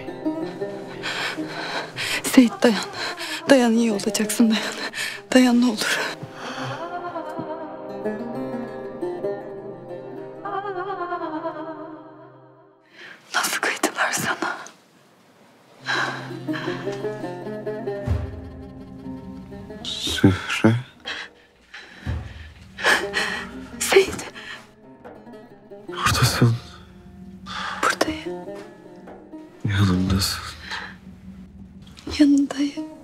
Seyit dayan. Dayan, iyi olacaksın, dayan. Dayan ne olur. Nasıl kıydılar sana? Zühre. Seyit. Buradasın. Buradayım. Yanımdasın. Yanındayım.